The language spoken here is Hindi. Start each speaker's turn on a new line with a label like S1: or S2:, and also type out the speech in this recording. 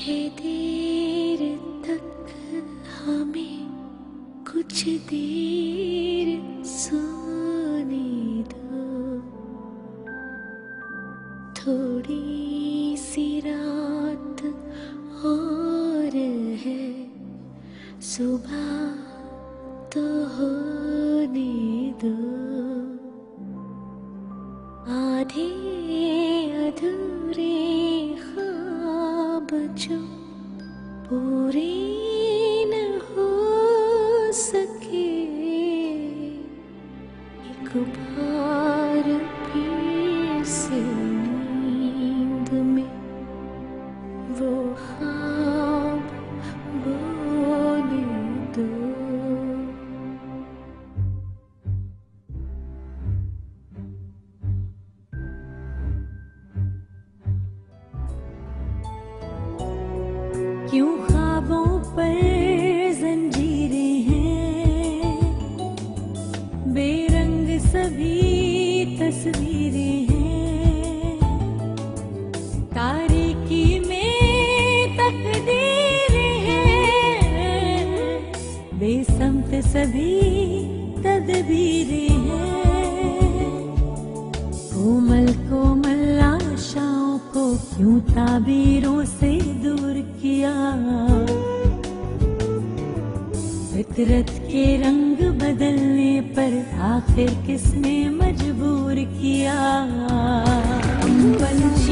S1: है देर तक हमें कुछ देर सोने दो, थोड़ी सी रात और है, सुबह तो होने दो। आधे अधूरे ख्वाब जो पूरे न हो सके, एक बार फिर से नींद में वो ख्वाब बोने दो। क्यों ख्वाबों पर जंजीरें हैं, बेरंग सभी तस्वीरें हैं, तारीकी में तकदीरें हैं, बेसमत सभी तदबीरें हैं। कोमल कोमल आशाओं को क्यों ताबीरों से दूर किया, फितरत के रंग बदलने पर आखिर किसने मजबूर किया।